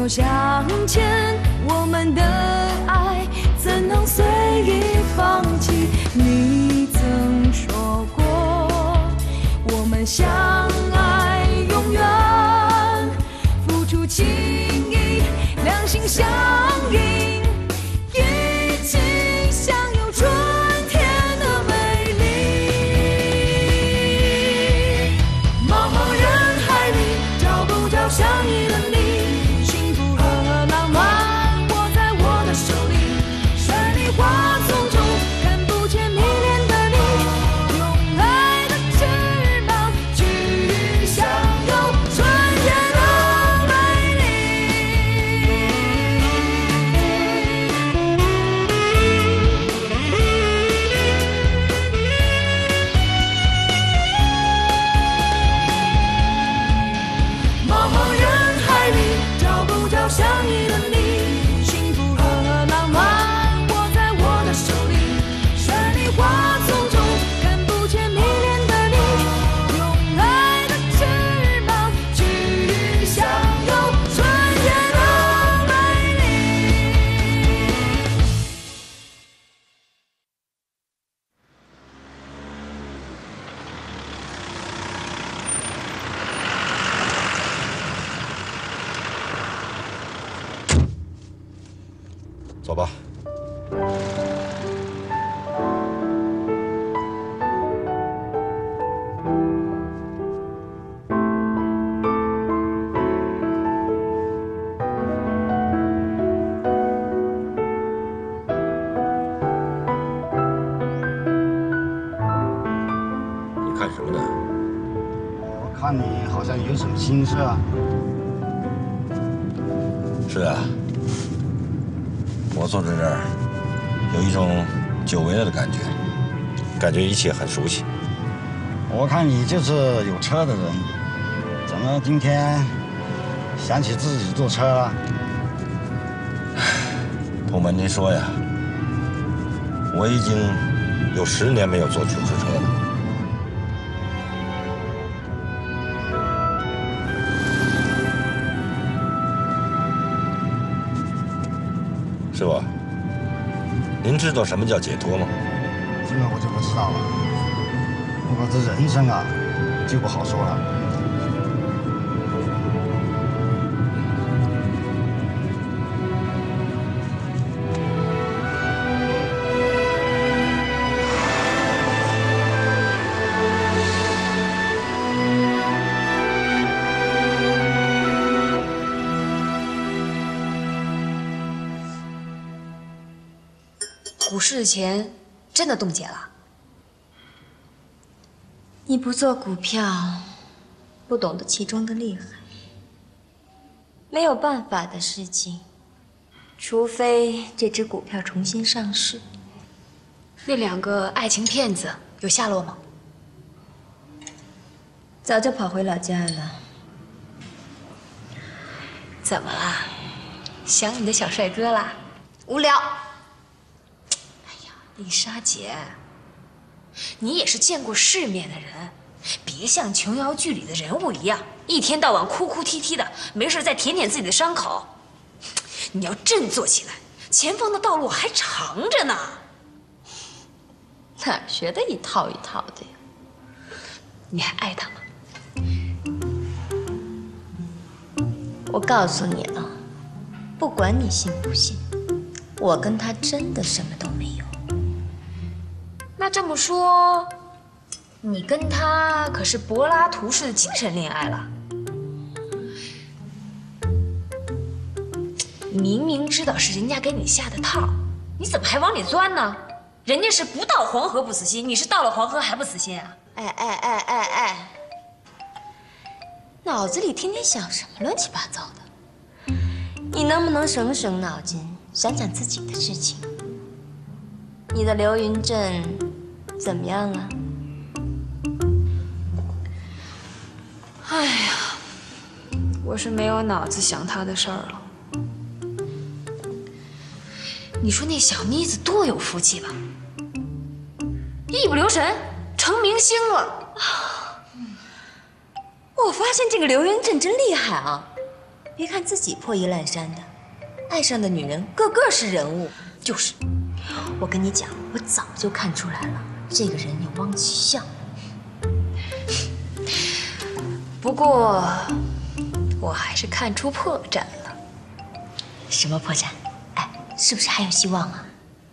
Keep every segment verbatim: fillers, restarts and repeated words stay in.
手向前，我们的爱怎能随意放弃？你曾说过，我们相爱永远，付出情谊，两心相印，一起享有春天的美丽。茫茫人海里，找不着相依的你。 走吧。 你看什么呢？ 我看你好像有什么心事啊。 是啊。 我坐在这儿，有一种久违了的感觉，感觉一切很熟悉。 我看你就是有车的人，怎么今天想起自己坐车了？ 同门，您说呀，我已经有十年没有坐出租车了。师傅，您知道什么叫解脱吗？ 这个我就不知道了。不过这人生啊，就不好说了。 股市的钱真的冻结了。 你不做股票，不懂得其中的厉害。没有办法的事情，除非这只股票重新上市。 那两个爱情骗子有下落吗？ 早就跑回老家了。 怎么啦？想你的小帅哥啦？无聊。 丽莎姐，你也是见过世面的人，别像琼瑶剧里的人物一样，一天到晚哭哭啼啼的，没事再舔舔自己的伤口。你要振作起来，前方的道路还长着呢。 哪儿学的一套一套的呀？ 你还爱他吗？ 我告诉你了，不管你信不信，我跟他真的什么都没有。 那这么说，你跟他可是柏拉图式的精神恋爱了？明明知道是人家给你下的套，你怎么还往里钻呢？人家是不到黄河不死心，你是到了黄河还不死心啊？ 哎哎哎哎哎！脑子里天天想什么乱七八糟的？你能不能省省脑筋，想想自己的事情？你的流云镇怎么样啊？ 哎呀，我是没有脑子想他的事儿了。你说那小妮子多有福气吧？一不留神成明星了。 我发现这个刘云振真厉害啊！ 别看自己破衣烂衫的，爱上的女人个个是人物。 就是， 我跟你讲，我早就看出来了，这个人有汪启相。 不过，我还是看出破绽了。 什么破绽？哎，是不是还有希望啊？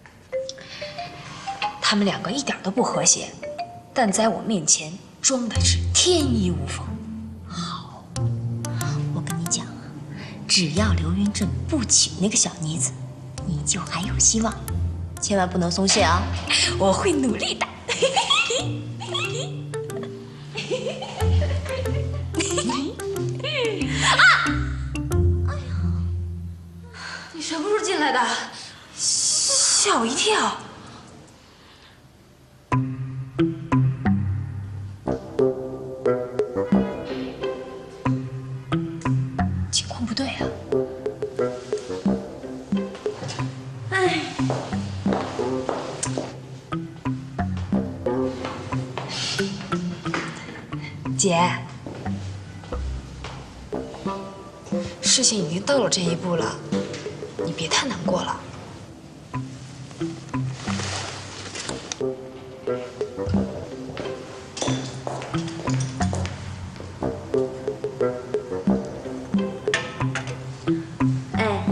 他们两个一点都不和谐，但在我面前装的是天衣无缝。 好，我跟你讲啊，只要刘云正不娶那个小妮子，你就还有希望，千万不能松懈啊！ 我会努力的。啊！哎呀，你什么时候进来的？吓我一跳。情况不对啊。哎。姐，事情已经到了这一步了，你别太难过了。 哎，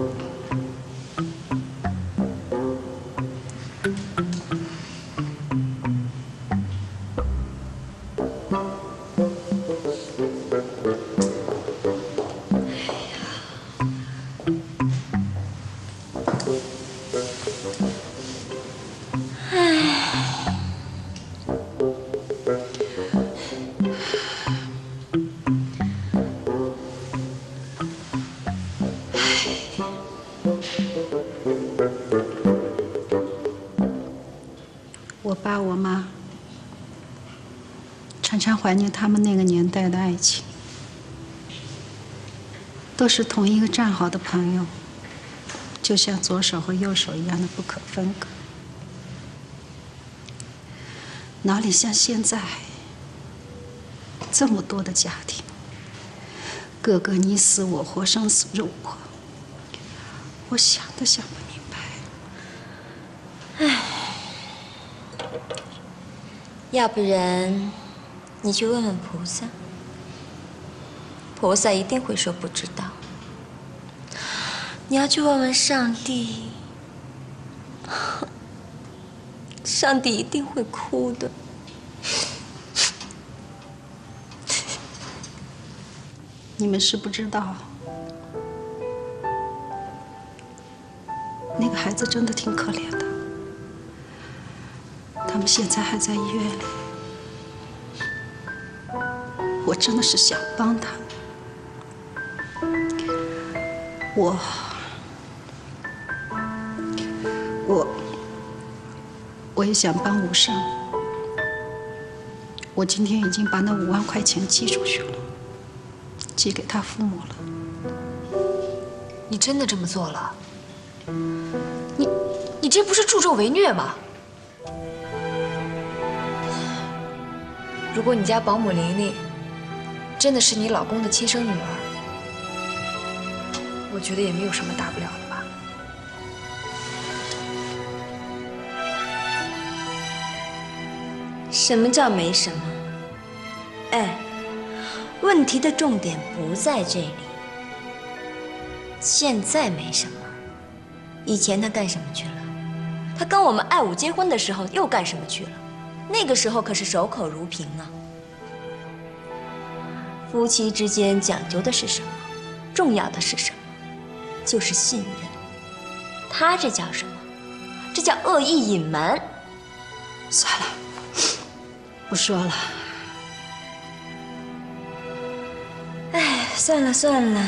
我爸我妈常常怀念他们那个年代的爱情，都是同一个战壕的朋友，就像左手和右手一样的不可分割。哪里像现在这么多的家庭，个个你死我活，生死肉搏，我想都想不明白。 唉。要不然，你去问问菩萨，菩萨一定会说不知道。你要去问问上帝，上帝一定会哭的。 你们是不知道，那个孩子真的挺可怜的。他们现在还在医院里，我真的是想帮他们。我，我，我也想帮武胜。我今天已经把那五万块钱寄出去了，寄给他父母了。 你真的这么做了？你，你这不是助纣为虐吗？如果你家保姆玲玲真的是你老公的亲生女儿，我觉得也没有什么大不了的吧。 什么叫没什么？哎，问题的重点不在这里。现在没什么，以前他干什么去了？他跟我们爱武结婚的时候又干什么去了？那个时候可是守口如瓶啊。夫妻之间讲究的是什么？重要的是什么？就是信任。他这叫什么？这叫恶意隐瞒。 算了，不说了。 哎，算了算了。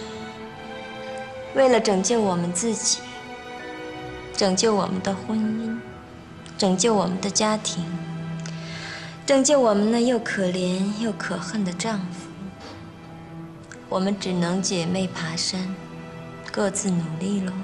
为了拯救我们自己，拯救我们的婚姻，拯救我们的家庭，拯救我们那又可怜又可恨的丈夫，我们只能姐妹爬山，各自努力喽。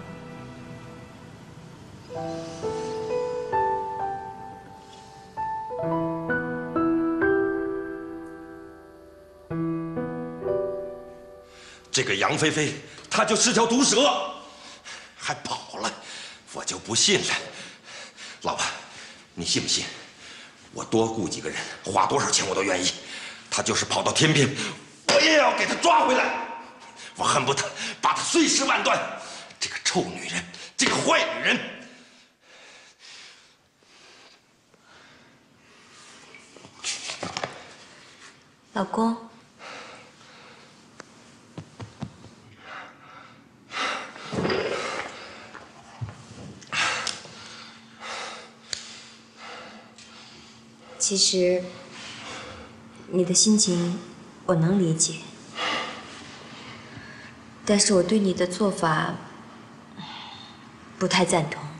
这个杨菲菲她就是条毒蛇，还跑了，我就不信了。老婆，你信不信？我多雇几个人，花多少钱我都愿意。她就是跑到天边，我也要给她抓回来。我恨不得把她碎尸万段。这个臭女人，这个坏女人！ 老公。 其实，你的心情我能理解，但是我对你的做法不太赞同。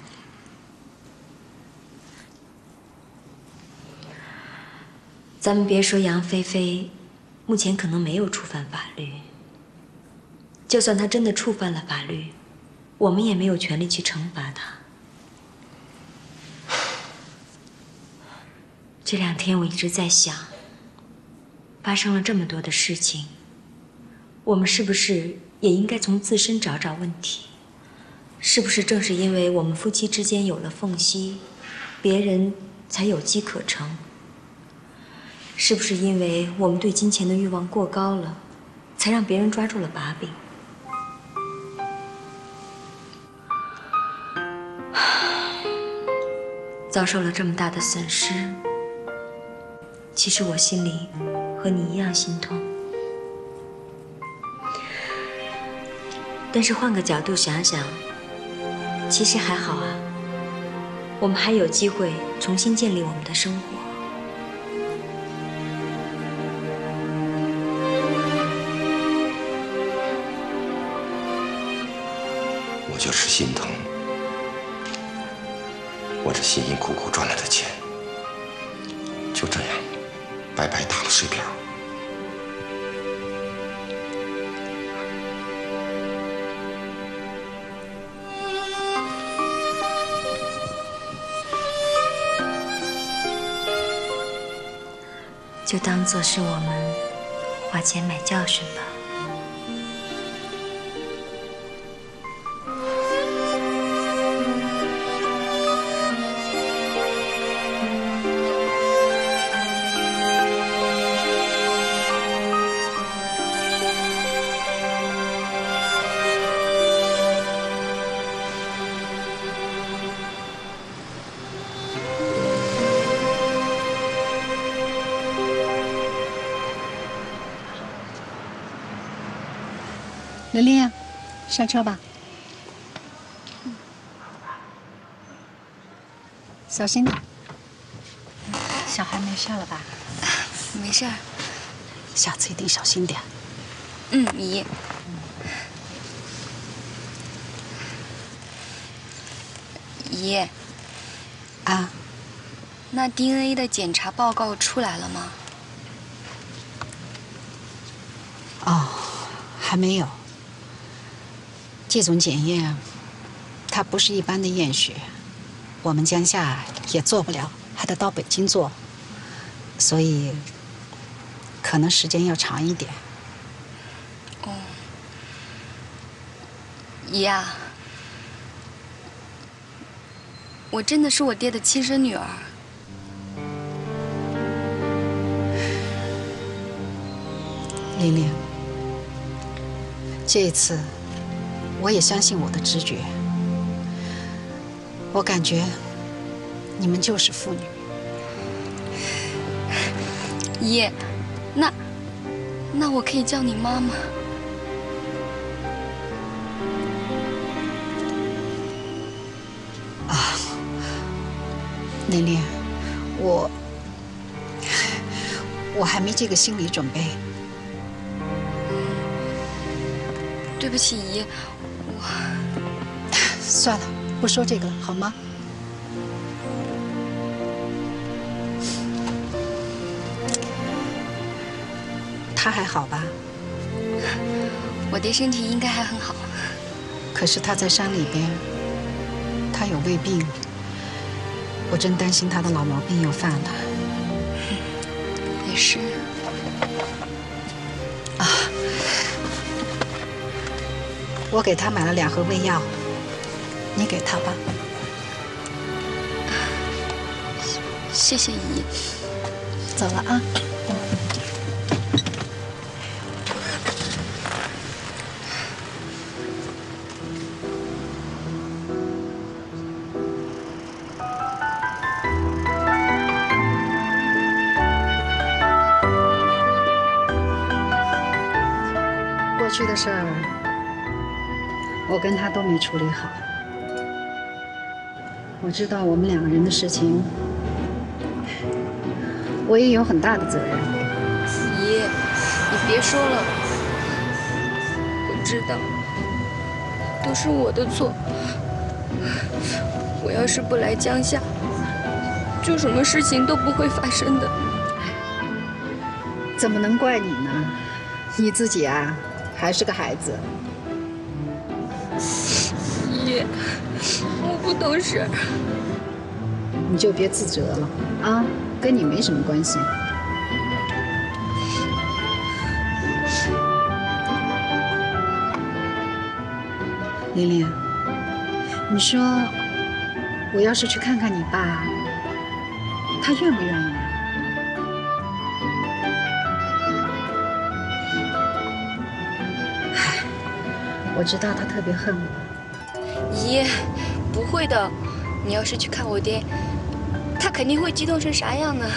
咱们别说杨菲菲，目前可能没有触犯法律，就算她真的触犯了法律，我们也没有权利去惩罚她。 这两天我一直在想，发生了这么多的事情，我们是不是也应该从自身找找问题？是不是正是因为我们夫妻之间有了缝隙，别人才有机可乘？是不是因为我们对金钱的欲望过高了，才让别人抓住了把柄？遭受了这么大的损失。 其实我心里和你一样心痛，但是换个角度想想，其实还好啊。我们还有机会重新建立我们的生活。 我就是心疼，我这辛辛苦苦赚来的钱，就这样。 白白打了水漂。 就当做是我们花钱买教训吧。 玲玲，上车吧。小心点。小孩没事了吧？ 没事儿。 下次一定小心点。 嗯，姨。姨。 啊。 那 D N A 的检查报告出来了吗？ 哦，还没有。 这种检验，它不是一般的验血，我们江夏也做不了，还得到北京做，所以可能时间要长一点。 哦，姨啊，我真的是我爹的亲生女儿。 玲玲，这一次。 我也相信我的直觉，我感觉你们就是父女。 姨，那那我可以叫你妈妈？ 啊，玲玲，我我还没这个心理准备。 对不起，姨。 算了，不说这个了，好吗？他还好吧？ 我爹身体应该还很好。 可是他在山里边，他有胃病，我真担心他的老毛病又犯了。 也是。 啊， 我给他买了两盒胃药，你给他吧。 谢谢姨。 走了啊。过去的事儿，我跟他都没处理好。我知道我们两个人的事情，我也有很大的责任。 姨，你别说了，我知道，都是我的错。我要是不来江夏，就什么事情都不会发生的。 怎么能怪你呢？你自己啊，还是个孩子。 姨，我不懂事。 你就别自责了啊，跟你没什么关系。琳琳，你说我要是去看看你爸，他愿不愿意啊？唉，我知道他特别恨我。 姨，不会的，你要是去看我爹，他肯定会激动成啥样呢？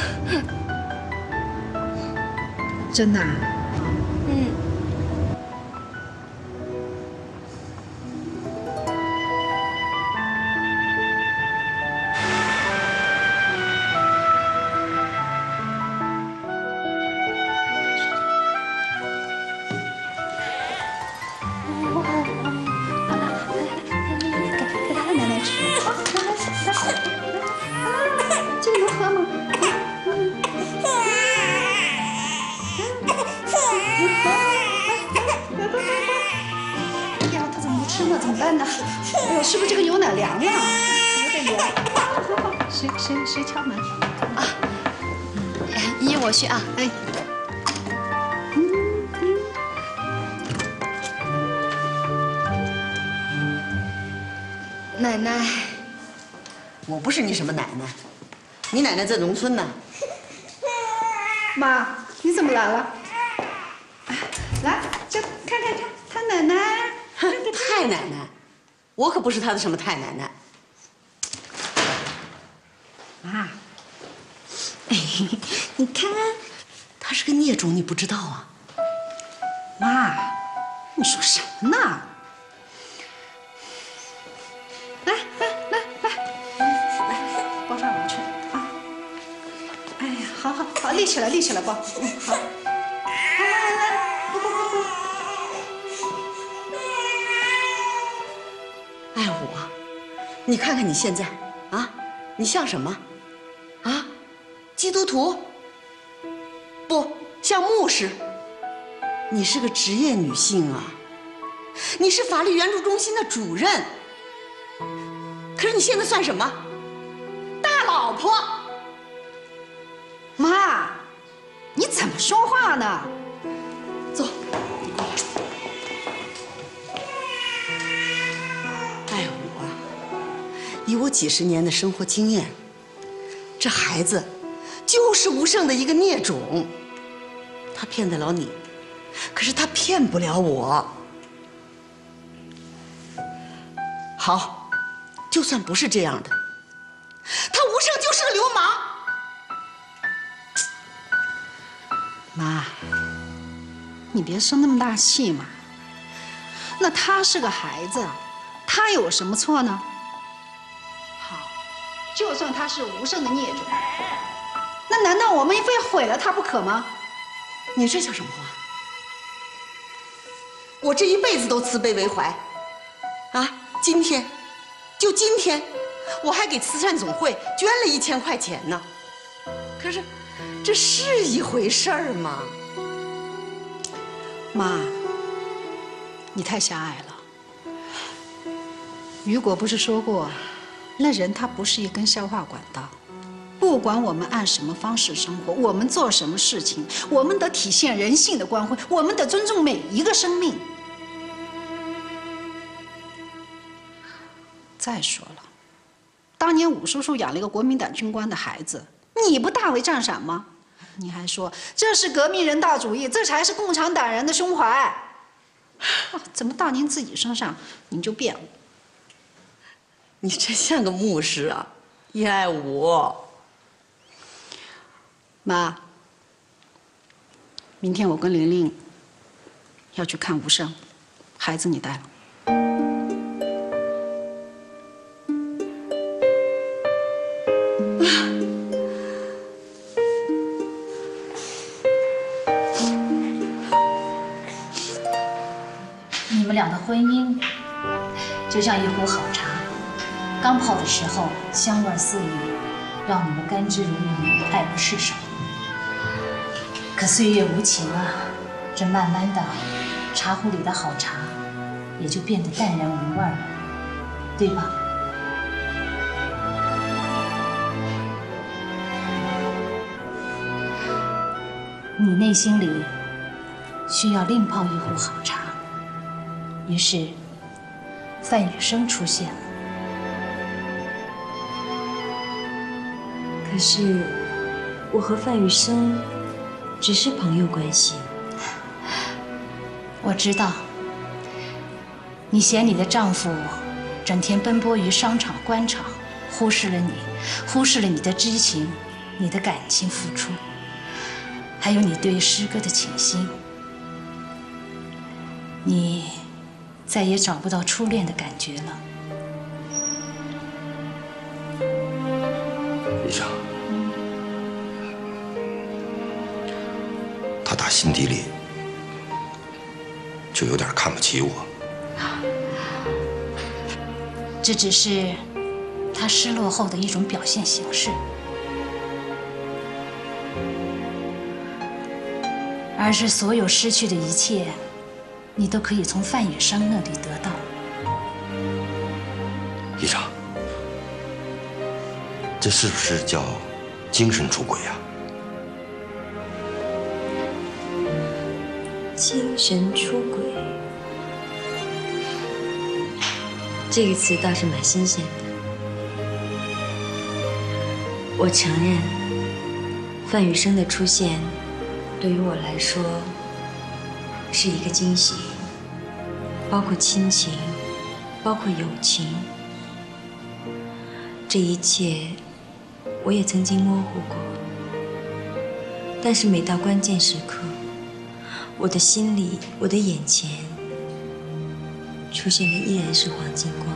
真的啊？ 嗯。 是不是这个牛奶凉了？有点凉。谁谁谁敲门？啊， 姨，我去啊。哎。奶奶， 我不是你什么奶奶，你奶奶在农村呢。 妈，你怎么来了？来，这看看看，他奶奶。 太奶奶。我可不是他的什么太奶奶， 妈，你看， 他是个孽种，你不知道啊？ 妈，你说什么呢？来来来来来，抱上我去啊！哎呀，好好好，立起来立起来抱，嗯，好。来来来来，抱抱抱抱。 爱我，你看看你现在啊，你像什么？啊，基督徒？不像牧师。你是个职业女性啊，你是法律援助中心的主任。可是你现在算什么？大老婆。 妈，你怎么说话呢？ 走。爱我，以我几十年的生活经验，这孩子就是吴胜的一个孽种。他骗得了你，可是他骗不了我。好，就算不是这样的，他吴胜就是个流氓。 妈，你别生那么大气嘛。那他是个孩子，他有什么错呢？好，就算他是吴胜的孽种，那难道我们非毁了他不可吗？ 你这叫什么话？我这一辈子都慈悲为怀，啊，今天，就今天，我还给慈善总会捐了一千块钱呢。可是，这是一回事儿吗？ 妈，你太狭隘了。雨果不是说过，那人他不是一根消化管道。不管我们按什么方式生活，我们做什么事情，我们得体现人性的光辉，我们得尊重每一个生命。 再说了，当年武叔叔养了一个国民党军官的孩子，你不大为赞赏吗？你还说这是革命人道主义，这才是共产党人的胸怀。哦，怎么到您自己身上您就变了？ 你真像个牧师啊，叶爱武。 妈，明天我跟玲玲要去看吴胜，孩子你带了。 你们俩的婚姻就像一壶好茶，刚泡的时候香味四溢，让你们甘之如饴，爱不释手。可岁月无情啊，这慢慢的，茶壶里的好茶也就变得淡然无味了，对吧？你内心里需要另泡一壶好茶。 于是，范雨生出现了。 可是，我和范雨生只是朋友关系。 我知道，你嫌你的丈夫整天奔波于商场、官场，忽视了你，忽视了你的知情、你的感情付出，还有你对师哥的倾心。你。 再也找不到初恋的感觉了。 医生，他打心底里就有点看不起我。 这只是他失落后的一种表现形式，而是所有失去的一切。 你都可以从范雨生那里得到。 医生，这是不是叫精神出轨呀？ 精神出轨这个词倒是蛮新鲜的。我承认，范雨生的出现对于我来说。 是一个惊喜，包括亲情，包括友情，这一切我也曾经模糊过。但是每到关键时刻，我的心里，我的眼前，出现的依然是黄金光。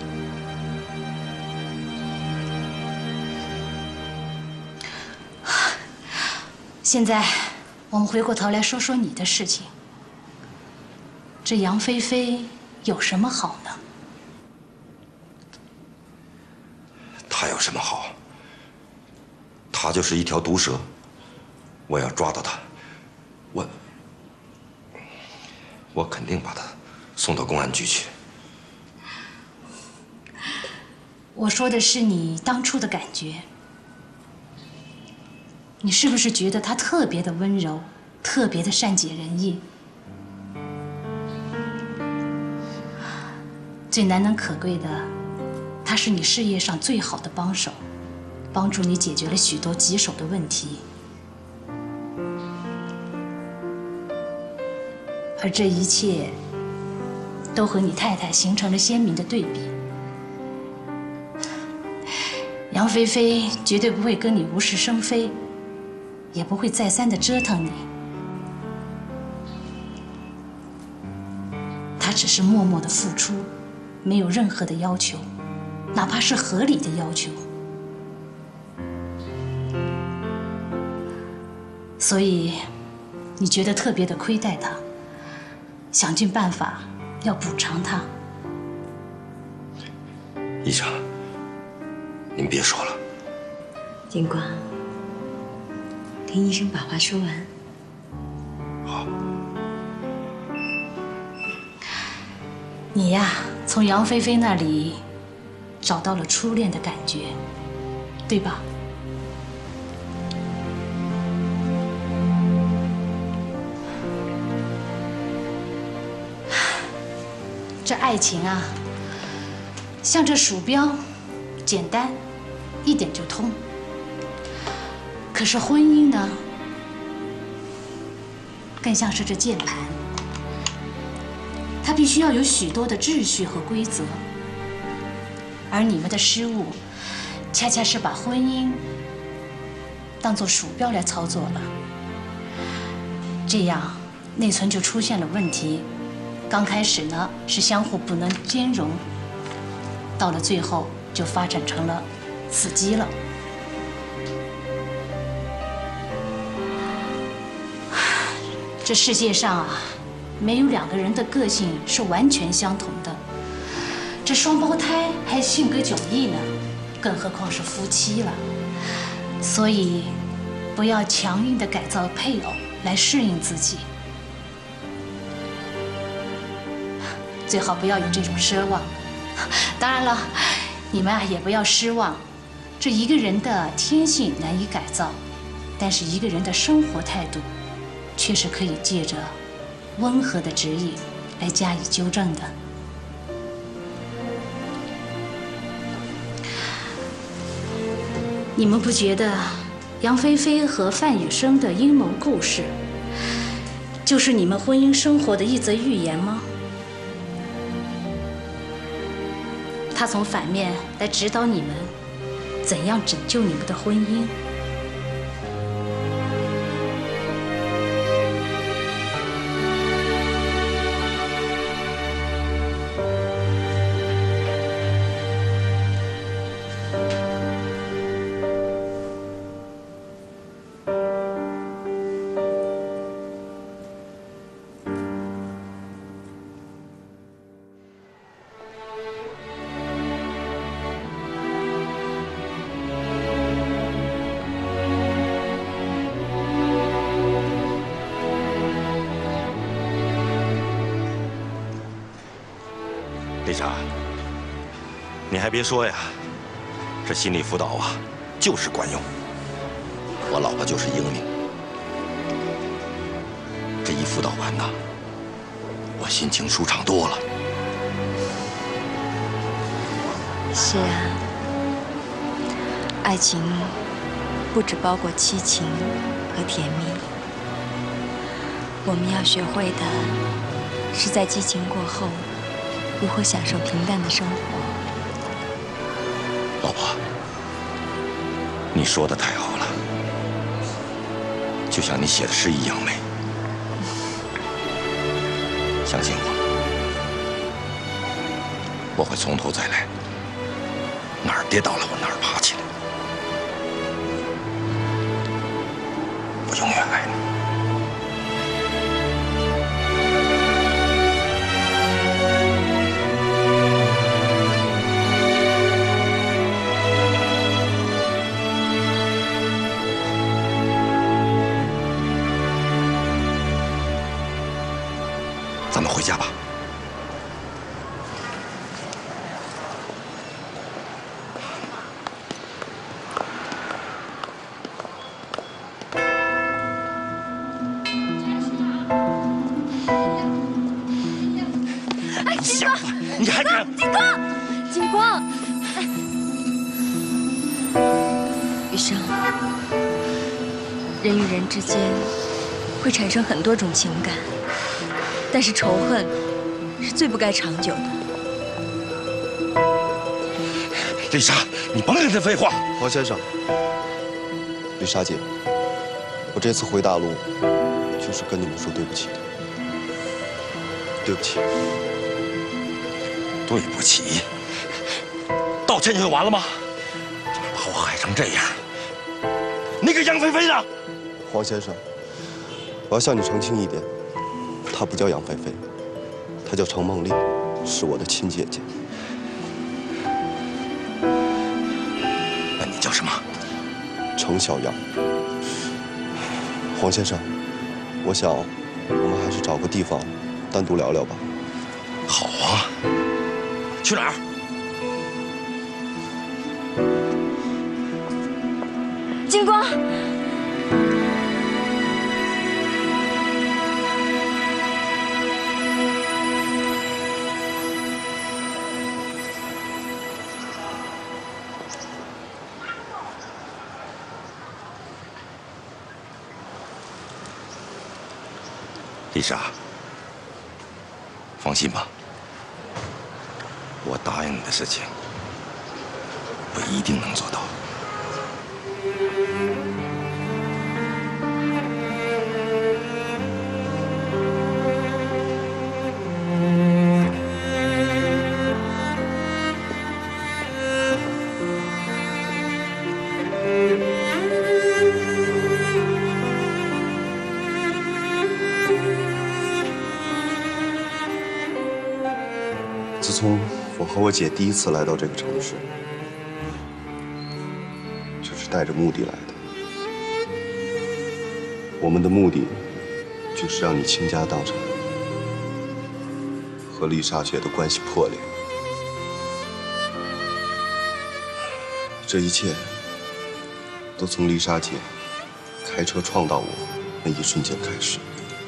现在，我们回过头来说说你的事情。 这杨菲菲有什么好呢？ 她有什么好？她就是一条毒蛇，我要抓到她，我我肯定把她送到公安局去。 我说的是你当初的感觉，你是不是觉得她特别的温柔，特别的善解人意？ 最难能可贵的，他是你事业上最好的帮手，帮助你解决了许多棘手的问题。而这一切，都和你太太形成了鲜明的对比。杨菲菲绝对不会跟你无事生非，也不会再三的折腾你。她只是默默的付出。 没有任何的要求，哪怕是合理的要求。所以，你觉得特别的亏待他，想尽办法要补偿他。 医生，您别说了。 金光，听医生把话说完。 好。 你呀。 从杨菲菲那里找到了初恋的感觉，对吧？这爱情啊， 像这鼠标，简单，一点就通。可是婚姻呢，更像是这键盘，它必须要有许多的秩序和规则。而你们的失误，恰恰是把婚姻当作鼠标来操作了，这样内存就出现了问题。刚开始呢是相互不能兼容，到了最后就发展成了死机了。这世界上啊，没有两个人的个性是完全相同的。这双胞胎还性格迥异呢，更何况是夫妻了。所以，不要强硬地改造配偶来适应自己，最好不要有这种奢望。当然了，你们啊也不要失望。这一个人的天性难以改造，但是一个人的生活态度，却是可以借着温和的指引来加以纠正的。你们不觉得杨菲菲和范雨生的阴谋故事，就是你们婚姻生活的一则寓言吗？他从反面来指导你们怎样拯救你们的婚姻。 丽莎，你还别说呀，这心理辅导啊，就是管用。我老婆就是英明，这一辅导完呐，我心情舒畅多了。 是啊，爱情不只包括七情和甜蜜，我们要学会的是在激情过后，如何享受平淡的生活。 老婆，你说的太好了，就像你写的诗一样美。相信我，我会从头再来，哪儿跌倒了我哪儿爬起来。我永远爱你。咱们回家吧。 哎，金光， 你还敢？ 金光，金光， 雨生，人与人之间会产生很多种情感。但是仇恨是最不该长久的。 丽莎，你甭跟他废话。 黄先生，丽莎姐，我这次回大陆就是跟你们说对不起的。对不起。 对不起？道歉就完了吗？怎么把我害成这样？那个杨菲菲呢？ 黄先生，我要向你澄清一点。她不叫杨菲菲，她叫程梦丽，是我的亲姐姐。 那你叫什么？ 程小杨。黄先生，我想我们还是找个地方单独聊聊吧。 好啊，去哪儿？ 金光。 丽莎，放心吧，我答应你的事情，我一定能做到。 自从我和我姐第一次来到这个城市，就是带着目的来的。我们的目的就是让你倾家荡产，和丽莎姐的关系破裂。这一切都从丽莎姐开车撞到我那一瞬间开始。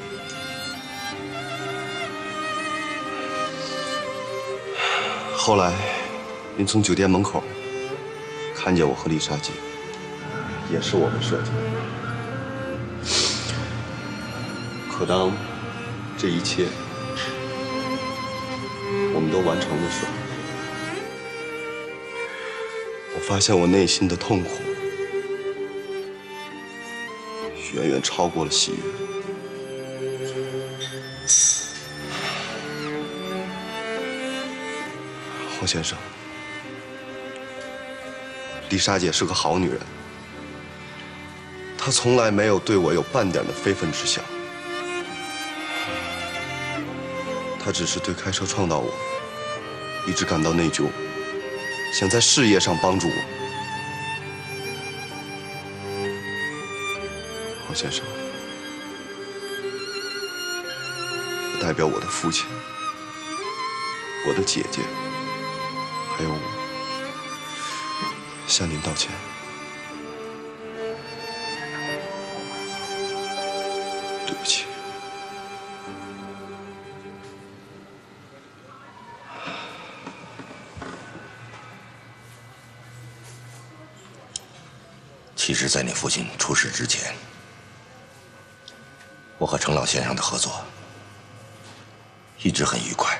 后来，您从酒店门口看见我和丽莎姐，也是我们设计的。可当这一切我们都完成的时候，我发现我内心的痛苦远远超过了喜悦。黄先生，丽莎姐是个好女人，她从来没有对我有半点的非分之想，她只是对开车撞到我，一直感到内疚，想在事业上帮助我。黄先生，我代表我的父亲、我的姐姐。还有我，向您道歉。对不起。 其实，在你父亲出事之前，我和程老先生的合作一直很愉快。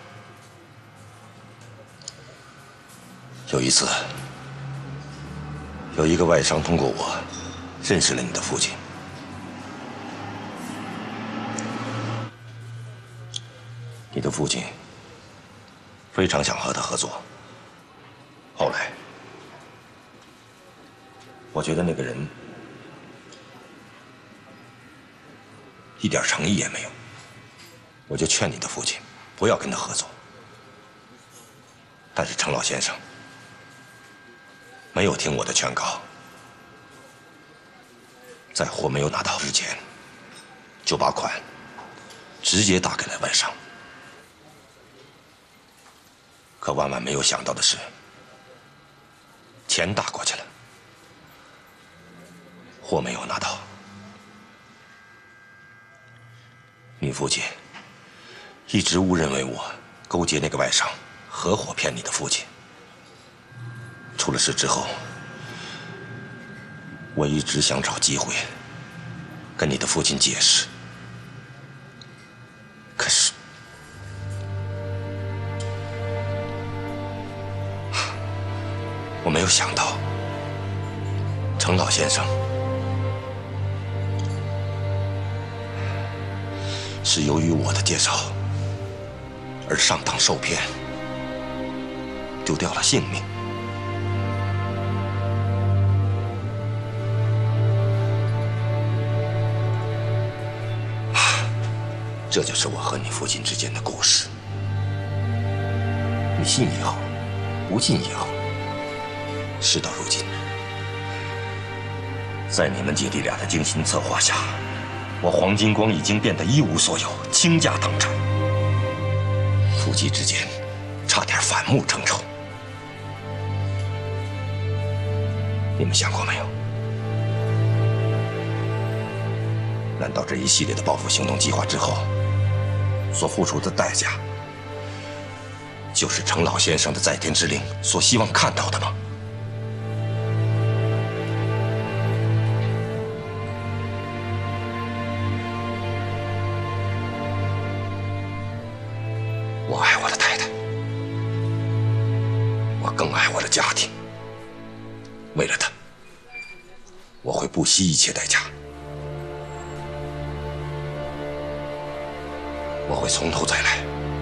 有一次，有一个外商通过我认识了你的父亲。你的父亲非常想和他合作。后来，我觉得那个人一点诚意也没有，我就劝你的父亲不要跟他合作。但是程老先生没有听我的劝告，在货没有拿到之前，就把款直接打给了外商。可万万没有想到的是，钱打过去了，货没有拿到。你父亲一直误认为我勾结那个外商，合伙骗你的父亲。出了事之后，我一直想找机会跟你的父亲解释，可是我没有想到，程老先生是由于我的介绍而上当受骗，丢掉了性命。这就是我和你父亲之间的故事。你信也好，不信也好，事到如今，在你们姐弟俩的精心策划下，我黄金光已经变得一无所有，倾家荡产，夫妻之间差点反目成仇。你们想过没有？难道这一系列的报复行动计划之后，所付出的代价，就是程老先生的在天之灵所希望看到的吗？ 我爱我的太太，我更爱我的家庭。为了她，我会不惜一切代价，我会从头再来。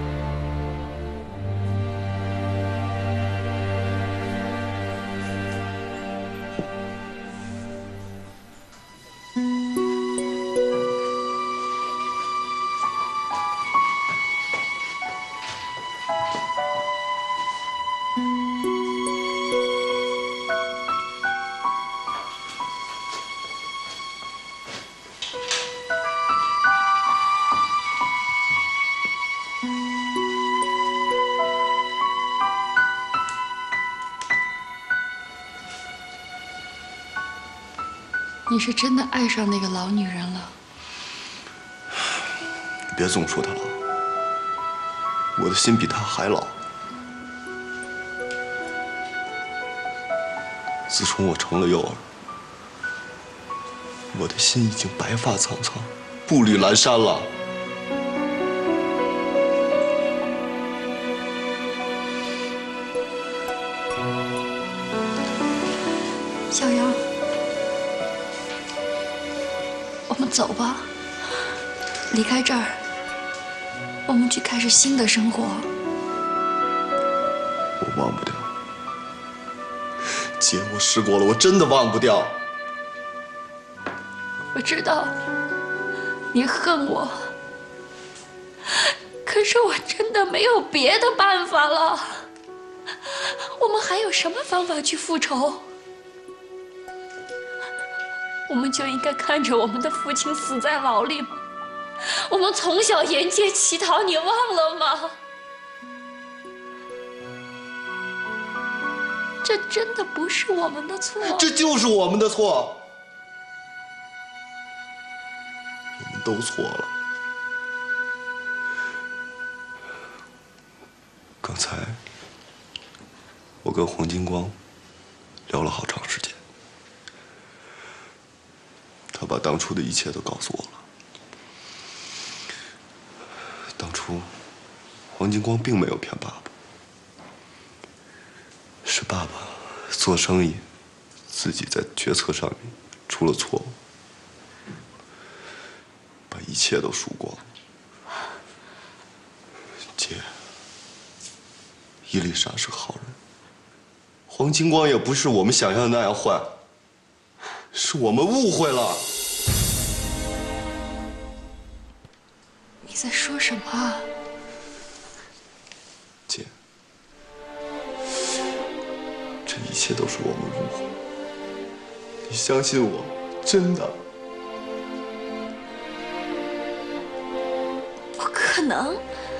你是真的爱上那个老女人了？ 你别总说她老，我的心比她还老。自从我成了幼儿，我的心已经白发苍苍，步履阑珊了。 小杨。我们走吧，离开这儿，我们去开始新的生活。 我忘不掉，姐，我试过了，我真的忘不掉。 我知道你恨我，可是我真的没有别的办法了。我们还有什么方法去复仇？我们就应该看着我们的父亲死在牢里吗？我们从小沿街乞讨，你忘了吗？这真的不是我们的错。 这就是我们的错，我们都错了。刚才我跟黄金光聊了好长时间。他把当初的一切都告诉我了。当初，黄金光并没有骗爸爸，是爸爸做生意，自己在决策上面出了错误，把一切都输光了。姐，伊丽莎是好人，黄金光也不是我们想象的那样坏。是我们误会了。 你在说什么啊？ 姐，这一切都是我们误会。你相信我，真的。 不可能！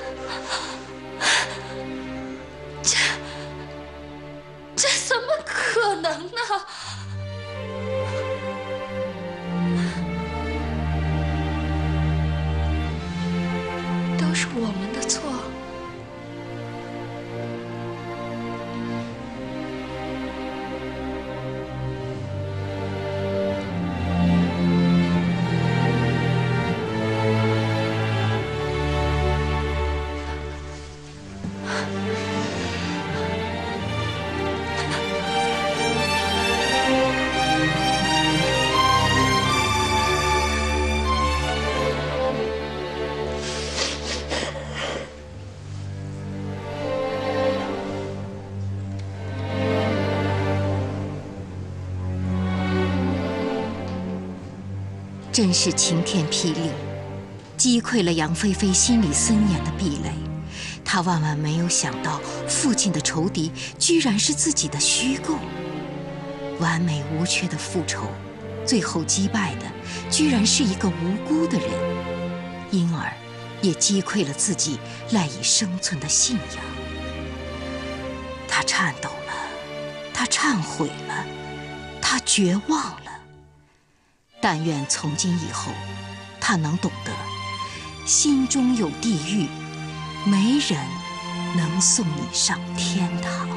这这怎么可能呢？都是我们的错。 真是晴天霹雳，击溃了杨菲菲心里森严的壁垒。她万万没有想到，父亲的仇敌居然是自己的虚构。完美无缺的复仇，最后击败的居然是一个无辜的人，因而也击溃了自己赖以生存的信仰。她颤抖了，她忏悔了，她绝望了。但愿从今以后，他能懂得，心中有地狱，没人能送你上天堂。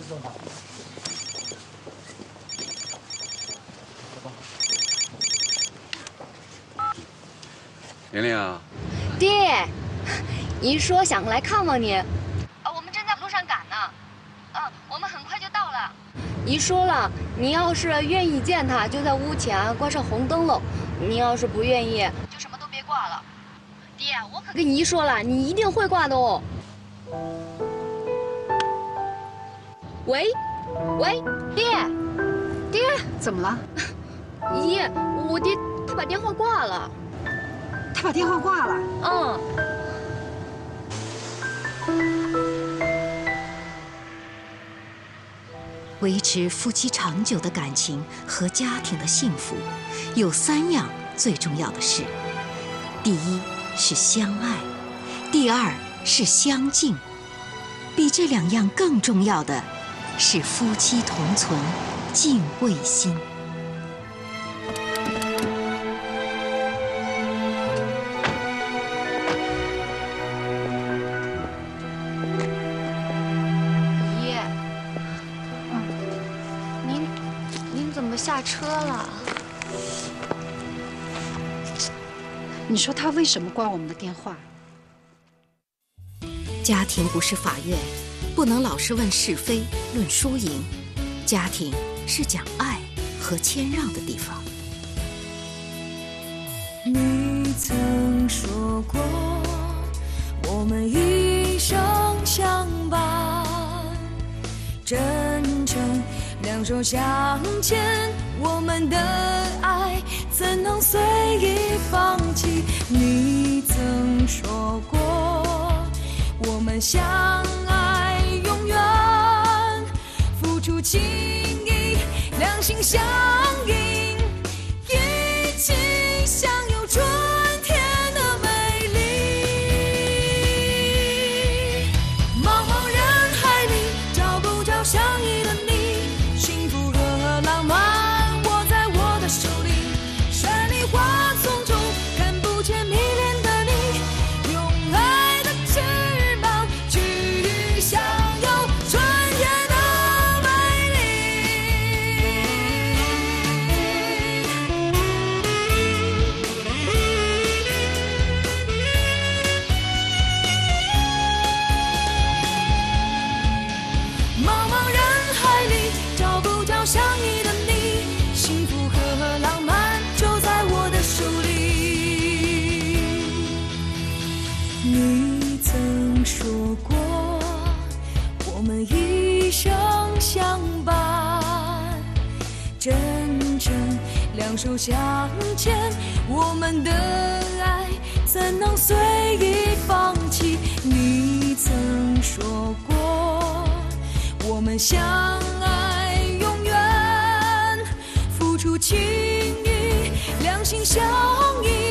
玲玲啊， 爹，姨说想来看望你。呃，我们正在路上赶呢。嗯，我们很快就到了。姨说了，你要是愿意见他，就在屋前挂上红灯笼；你要是不愿意，就什么都别挂了。爹，我可跟姨说了，你一定会挂的哦。喂，喂，爹，爹， 怎么了？ 姨，我爹他把电话挂了。 他把电话挂了。 嗯。 维持夫妻长久的感情和家庭的幸福，有三样最重要的事：第一是相爱，第二是相敬，比这两样更重要的是夫妻同存，敬畏心。 下车了。 你说他为什么挂我们的电话？ 家庭不是法院，不能老是问是非、论输赢。家庭是讲爱和谦让的地方。 你曾说过，我们一生相伴，真诚两手相牵，我们的爱怎能随意放弃？你曾说过，我们相爱永远，付出情谊，两心相印，一起享有春天的美丽。茫茫人海里，找不着相依的你，幸福和浪漫握在我的手里。绚丽花丛中看不见迷恋的你，用爱的翅膀去享有春天的美丽。茫茫人海里，找不着相依的你，幸福和浪漫就在我的手里。你曾说过，我们一生相伴，真诚两手相牵，我们的爱怎能随意放弃？你曾说过，我们相爱永远，付出情谊，两心相依。